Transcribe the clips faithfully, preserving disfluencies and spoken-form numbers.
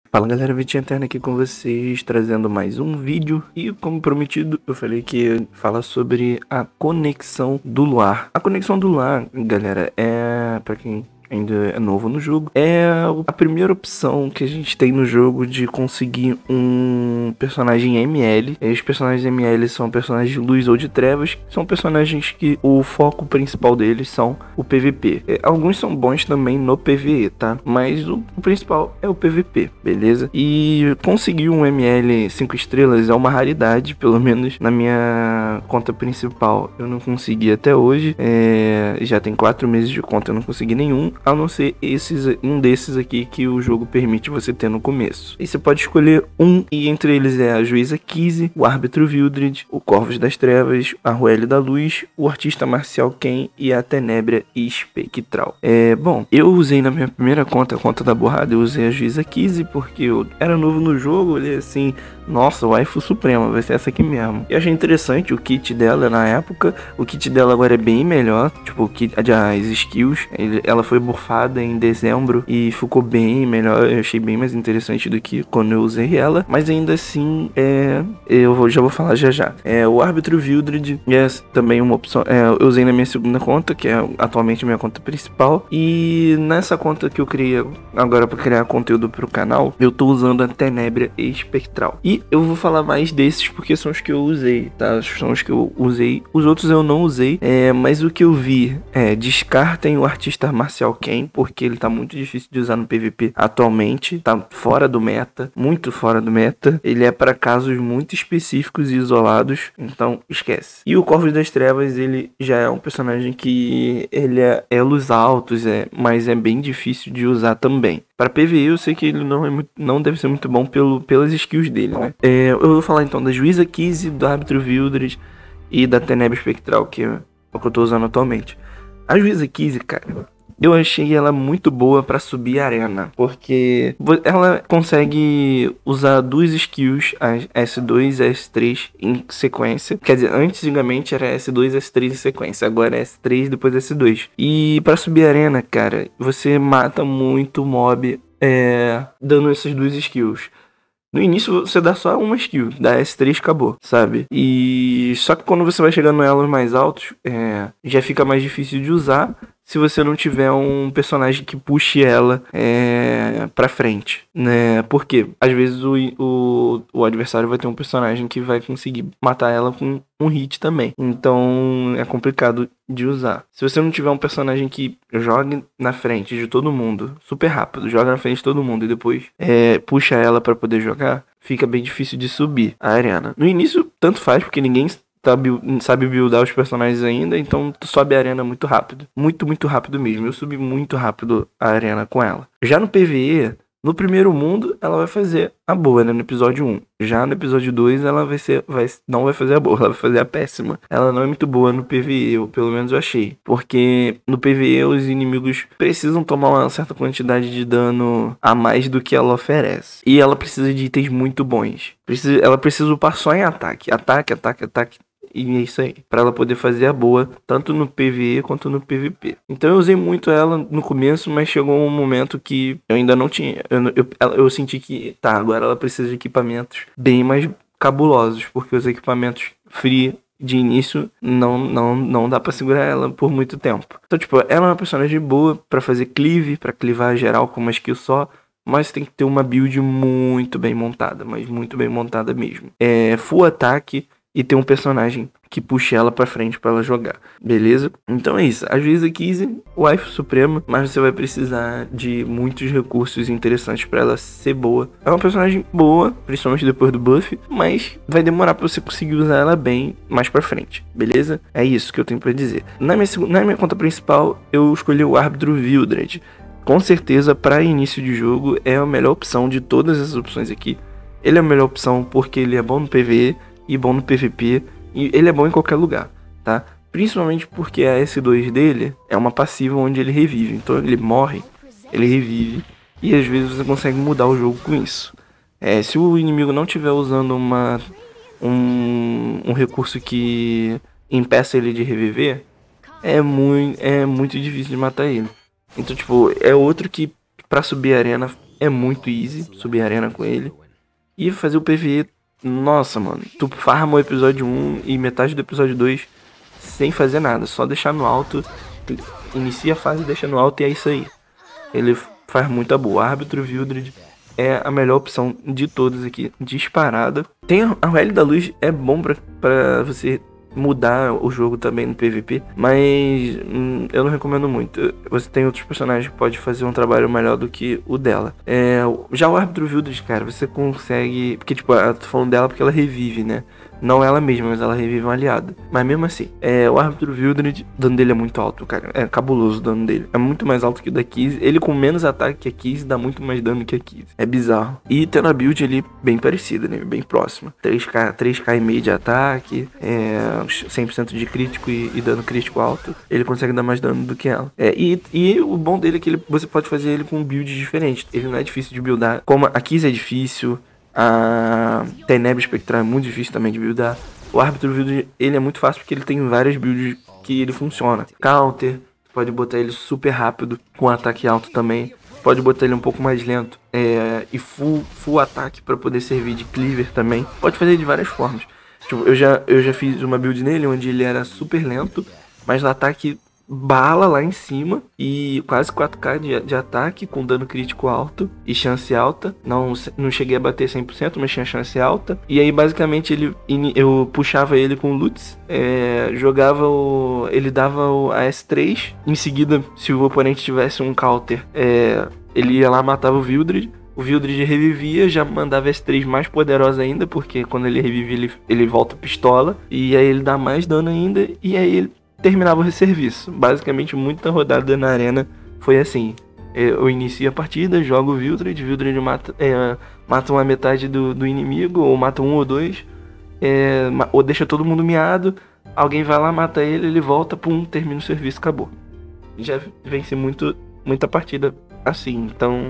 Fala galera, Vitinho Eterno aqui com vocês, trazendo mais um vídeo. E como prometido, eu falei que ia falar sobre a conexão do luar. A conexão do luar, galera, é, pra quem ainda é novo no jogo, é a primeira opção que a gente tem no jogo de conseguir um personagem M L. E os personagens M L são personagens de luz ou de trevas, são personagens que o foco principal deles são o P V P. É, alguns são bons também no P V E, tá? Mas o, o principal é o P V P, beleza? E conseguir um M L cinco estrelas é uma raridade, pelo menos na minha conta principal eu não consegui até hoje. É, já tem quatro meses de conta, eu não consegui nenhum, a não ser esses, um desses aqui que o jogo permite você ter no começo. E você pode escolher um, e entre eles é a Juíza Kizzy, o Árbitro Vildred, o Corvos das Trevas, a Ruelle da Luz, o Artista Marcial Ken e a Tenebria Espectral. É, bom, eu usei na minha primeira conta, a conta da borrada, eu usei a Juíza Kizzy porque eu era novo no jogo, olhei assim, nossa, waifu suprema, vai ser essa aqui mesmo. E achei interessante o kit dela na época, o kit dela agora é bem melhor, tipo, o kit, as skills, ele, ela foi bufada em dezembro e ficou bem melhor, eu achei bem mais interessante do que quando eu usei ela, mas ainda assim, é, eu vou, já vou falar já já. É, o Árbitro Vildred é também uma opção, é, eu usei na minha segunda conta, que é atualmente a minha conta principal, e nessa conta que eu criei agora para criar conteúdo pro canal, eu tô usando a Tenebria Espectral. E eu vou falar mais desses porque são os que eu usei, tá? São os que eu usei. Os outros eu não usei, é, mas o que eu vi é, descartem o Artista Marcial Ken, porque ele tá muito difícil de usar no P V P atualmente, tá fora do meta, muito fora do meta. Ele é para casos muito específicos e isolados, então esquece. E o Corvos das Trevas, ele já é um personagem que ele é elos altos, é, mas é bem difícil de usar também. Para P V E eu sei que ele não, é muito, não deve ser muito bom pelo, pelas skills dele, né? É, eu vou falar então da Juíza Kizzy, do Árbitro Vildred e da Tenebria Espectral, que é o que eu tô usando atualmente. A Juíza Kizzy, cara, eu achei ela muito boa pra subir a arena, porque ela consegue usar duas skills, as S dois e S três em sequência. Quer dizer, antigamente era S dois e S três em sequência, agora é S três depois S dois. E pra subir a arena, cara, você mata muito mob é, dando essas duas skills. No início você dá só uma skill, dá S três, acabou, sabe? E só que quando você vai chegando em elos mais altos, é, já fica mais difícil de usar se você não tiver um personagem que puxe ela é, pra frente, né? Porque às vezes o, o, o adversário vai ter um personagem que vai conseguir matar ela com um hit também. Então é complicado de usar. Se você não tiver um personagem que jogue na frente de todo mundo, super rápido, joga na frente de todo mundo e depois é, puxa ela pra poder jogar, fica bem difícil de subir a arena. No início, tanto faz, porque ninguém sabe buildar os personagens ainda, então tu sobe a arena muito rápido. Muito, muito rápido mesmo. Eu subi muito rápido a arena com ela. Já no P V E, no primeiro mundo, ela vai fazer a boa, né? No episódio um. Já no episódio dois, ela vai ser, vai, não vai fazer a boa, ela vai fazer a péssima. Ela não é muito boa no P V E, eu, pelo menos eu achei. Porque no P V E, os inimigos precisam tomar uma certa quantidade de dano a mais do que ela oferece. E ela precisa de itens muito bons. Precisa, ela precisa upar só em ataque. Ataque, ataque, ataque. E é isso aí, pra ela poder fazer a boa, tanto no P V E quanto no P V P. Então eu usei muito ela no começo, mas chegou um momento que eu ainda não tinha. Eu, eu, eu senti que, tá, agora ela precisa de equipamentos bem mais cabulosos, porque os equipamentos free de início não, não, não dá pra segurar ela por muito tempo. Então, tipo, ela é uma personagem boa pra fazer cleave, pra clivar geral com uma skill só. Mas tem que ter uma build muito bem montada, mas muito bem montada mesmo. É full ataque e ter um personagem que puxe ela pra frente pra ela jogar, beleza? Então é isso, a Juíza Kizzy, waifu suprema, mas você vai precisar de muitos recursos interessantes pra ela ser boa. É uma personagem boa, principalmente depois do buff, mas vai demorar pra você conseguir usar ela bem mais pra frente, beleza? É isso que eu tenho pra dizer. Na minha, na minha conta principal, eu escolhi o Árbitro Vildred. Com certeza, para início de jogo, é a melhor opção de todas as opções aqui. Ele é a melhor opção porque ele é bom no P V E e bom no P V P. E ele é bom em qualquer lugar, tá? Principalmente porque a S dois dele é uma passiva onde ele revive. Então ele morre, ele revive. E às vezes você consegue mudar o jogo com isso. É, se o inimigo não estiver usando uma, um, um recurso que impeça ele de reviver, é muito, é muito difícil de matar ele. Então, tipo, é outro que pra subir a arena é muito easy subir a arena com ele. E fazer o P V E, nossa, mano, tu farma o episódio um e metade do episódio dois sem fazer nada, só deixar no alto, inicia a fase, deixa no alto e é isso aí. Ele faz muita boa. Árbitro Wildred é a melhor opção de todas aqui, disparada. Tem a L da Luz, é bom pra, pra você mudar o jogo também no P V P, mas hum, eu não recomendo muito. Você tem outros personagens que pode fazer um trabalho melhor do que o dela. É, já o Árbitro Wildred, cara, você consegue... Porque, tipo, eu tô falando dela porque ela revive, né? Não ela mesma, mas ela revive um aliado. Mas mesmo assim, é, o Árbitro Wildred, o dano dele é muito alto, cara. É cabuloso o dano dele. É muito mais alto que o da Kizzy. Ele com menos ataque que a Kizzy dá muito mais dano que a Kizzy. É bizarro. E tendo a build ali bem parecida, né? Bem próxima. três K, três K e meio de ataque. É, cem por cento de crítico e, e dano crítico alto. Ele consegue dar mais dano do que ela. É, e, e o bom dele é que ele, você pode fazer ele com builds diferentes. Ele não é difícil de buildar. Como a Kizzy é difícil... A Tenebra Espectral é muito difícil também de buildar. O Árbitro Wildred, ele é muito fácil porque ele tem várias builds que ele funciona. Counter, pode botar ele super rápido com ataque alto também. Pode botar ele um pouco mais lento é, e full, full ataque para poder servir de cleaver também. Pode fazer de várias formas. Tipo, eu já, eu já fiz uma build nele onde ele era super lento, mas no ataque bala lá em cima e quase quatro K de, de ataque com dano crítico alto e chance alta. Não, não cheguei a bater cem por cento, mas tinha chance alta. E aí basicamente ele, eu puxava ele com Lutz, é, jogava o... ele dava o, a S três. Em seguida, se o oponente tivesse um counter, é, ele ia lá, matava o Wildred. O Wildred revivia, já mandava S três mais poderosa ainda, porque quando ele revive ele, ele volta pistola. E aí ele dá mais dano ainda, e aí ele terminava o serviço. Basicamente, muita rodada na arena foi assim. Eu inicio a partida, jogo o Wildred, Wildred mata, é, mata uma metade do, do inimigo, ou mata um ou dois, é, ou deixa todo mundo miado, alguém vai lá, mata ele, ele volta, pum, termina o serviço, acabou. Já vence muito, muita partida assim, então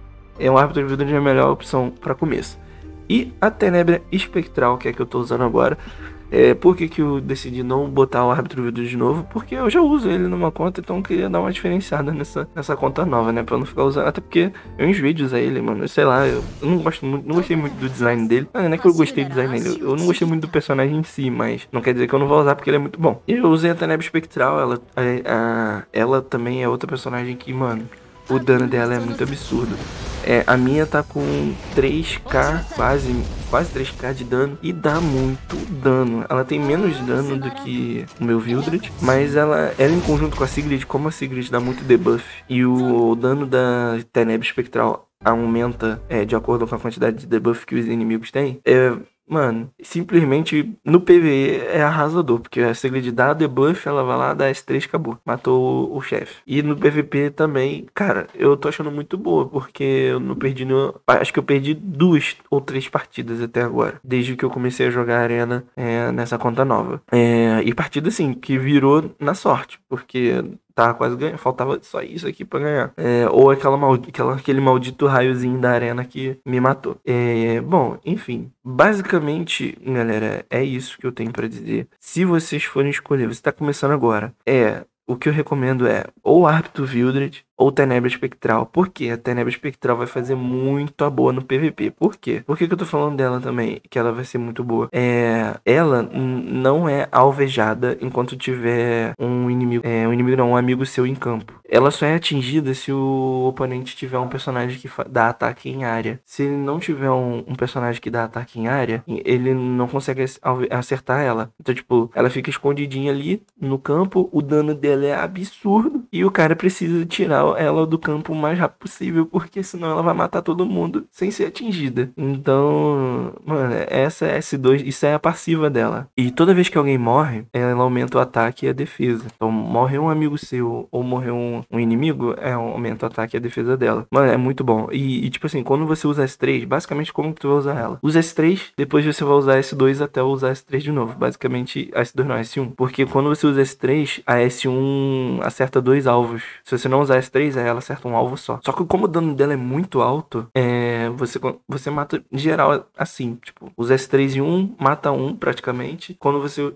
é um Árbitro Wildred é a melhor opção para começo. E a Tenebra Espectral, que é a que eu tô usando agora. É, por que, que eu decidi não botar o Árbitro Wildred de novo? Porque eu já uso ele numa conta, então eu queria dar uma diferenciada nessa, nessa conta nova, né? Pra não ficar usando. Até porque eu enjoei de usar ele, mano. Sei lá, eu, eu não gosto muito, não gostei muito do design dele. Ah, não é que eu gostei do design dele, eu, eu não gostei muito do personagem em si, mas não quer dizer que eu não vou usar porque ele é muito bom. E eu usei a Tenebra Espectral, ela, a, a, ela também é outra personagem que, mano, o dano dela é muito absurdo. É, a minha tá com três K, quase, quase três K de dano. E dá muito dano. Ela tem menos dano do que o meu Wildred. Mas ela, ela em conjunto com a Sigrid, como a Sigrid dá muito debuff. E o, o dano da Tenebra Espectral aumenta é, de acordo com a quantidade de debuff que os inimigos têm. É... Mano, simplesmente no P V E é arrasador, porque a Sigrid dá debuff, ela vai lá, dá S três, acabou. Matou o, o chefe. E no P V P também, cara, eu tô achando muito boa, porque eu não perdi nenhuma... Acho que eu perdi duas ou três partidas até agora, desde que eu comecei a jogar Arena é, nessa conta nova. É, e partida, assim, que virou na sorte, porque... Tava quase ganhando, faltava só isso aqui pra ganhar. É, ou aquela maldi aquela, aquele maldito raiozinho da arena que me matou. É, bom, enfim. Basicamente, galera, é isso que eu tenho pra dizer. Se vocês forem escolher, você tá começando agora. É, o que eu recomendo é ou Árbitro Wildred ou Tenebra Espectral. Por quê? A Tenebra Espectral vai fazer muito a boa no P V P. Por quê? Por que, que eu tô falando dela também? Que ela vai ser muito boa. É, ela não é alvejada enquanto tiver um inimigo. É, um inimigo não, um amigo seu em campo. Ela só é atingida se o oponente tiver um personagem que dá ataque em área. Se ele não tiver um, um personagem que dá ataque em área, ele não consegue acertar ela. Então, tipo, ela fica escondidinha ali no campo, o dano dela é absurdo e o cara precisa tirar ela do campo o mais rápido possível, porque senão ela vai matar todo mundo sem ser atingida. Então, mano, essa é S dois, isso é a passiva dela. E toda vez que alguém morre, ela aumenta o ataque e a defesa. Então, morreu um amigo seu ou morreu um, um inimigo, é, aumenta o ataque e a defesa dela. Mano, é muito bom. E, e tipo assim, quando você usa S três, basicamente como que tu vai usar ela? Usa S três, depois você vai usar S dois até usar S três de novo. Basicamente, S dois não, S um. Porque quando você usa S três, a S um acerta dois alvos. Se você não usar S três, aí ela acerta um alvo só. Só que como o dano dela é muito alto, é, você, você mata geral assim, tipo, usa S três em um, mata um praticamente. Quando você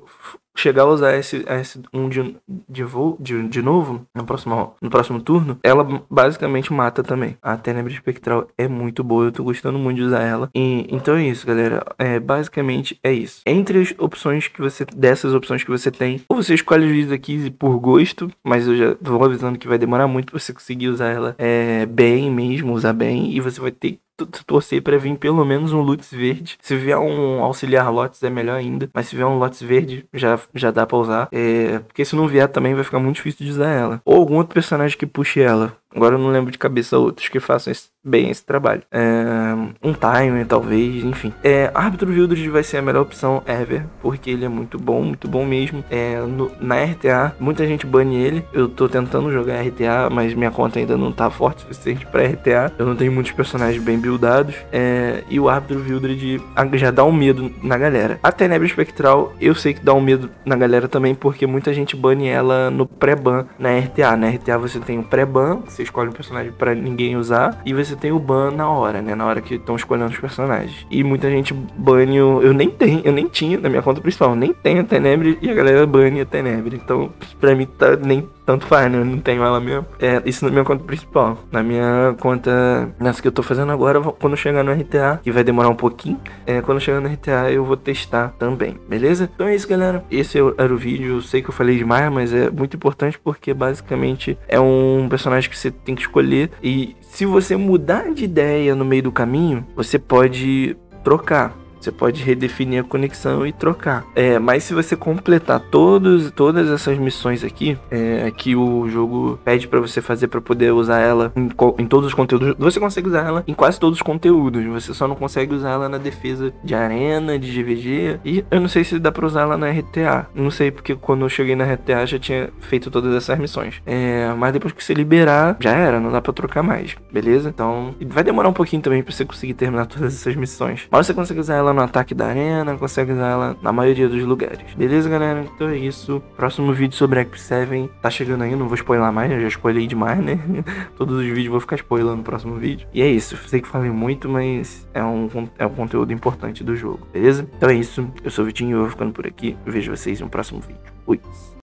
chegar a usar esse, esse um de, de, voo, de, de novo no próximo, no próximo turno, ela basicamente mata também. A Tenebra Espectral é muito boa, eu tô gostando muito de usar ela. E, então é isso, galera. É, basicamente é isso. Entre as opções que você, dessas opções que você tem, ou você escolhe os vídeos aqui por gosto, mas eu já vou avisando que vai demorar muito pra você conseguir usar ela é, bem mesmo, usar bem, e você vai ter torcer para vir pelo menos um Lutz verde. Se vier um auxiliar Lotus é melhor ainda, mas se vier um Lotus verde já, já dá pra usar, é, porque se não vier também vai ficar muito difícil de usar ela. Ou algum outro personagem que puxe ela. Agora eu não lembro de cabeça outros que façam esse, bem esse trabalho. É, um Timer, talvez, enfim. É, Árbitro Wildred vai ser a melhor opção ever, porque ele é muito bom, muito bom mesmo. É, no, na R T A, muita gente bane ele. Eu tô tentando jogar R T A, mas minha conta ainda não tá forte o suficiente pra R T A. Eu não tenho muitos personagens bem buildados. É, e o Árbitro Wildred já dá um medo na galera. A Tenebra Espectral, eu sei que dá um medo na galera também, porque muita gente bane ela no pré-ban na R T A. Na R T A você tem o pré-ban, você escolhe um personagem pra ninguém usar, e você tem o ban na hora, né? Na hora que estão escolhendo os personagens. E muita gente bane o... Eu nem tenho, eu nem tinha na minha conta principal, eu nem tenho a Tenebra e a galera bane a Tenebra. Então, pra mim, tá nem tanto faz, né? Eu não tenho ela mesmo. É, isso na minha conta principal. Na minha conta, nessa que eu tô fazendo agora, quando chegar no R T A, que vai demorar um pouquinho, é, quando chegar no R T A eu vou testar também, beleza? Então é isso, galera. Esse era o vídeo. Eu sei que eu falei demais, mas é muito importante porque basicamente é um personagem que você tem que escolher, e se você mudar de ideia no meio do caminho, você pode trocar. Você pode redefinir a conexão e trocar. É, mas se você completar todos, todas essas missões aqui, é, que o jogo pede pra você fazer pra poder usar ela em, em todos os conteúdos, você consegue usar ela em quase todos os conteúdos. Você só não consegue usar ela na defesa de arena, de G V G. E eu não sei se dá pra usar ela na R T A. Não sei, porque quando eu cheguei na R T A já tinha feito todas essas missões. É, mas depois que você liberar, já era, não dá pra trocar mais, beleza? Então, vai demorar um pouquinho também pra você conseguir terminar todas essas missões. Mas você consegue usar ela no ataque da arena, consegue usar ela na maioria dos lugares. Beleza, galera? Então é isso. Próximo vídeo sobre Act sete tá chegando aí, não vou spoiler mais, eu já spoilei demais, né? Todos os vídeos vou ficar spoilando no próximo vídeo. E é isso, sei que falei muito, mas é um, é um conteúdo importante do jogo, beleza? Então é isso, eu sou o Vitinho, eu vou ficando por aqui, eu vejo vocês no próximo vídeo. Fui!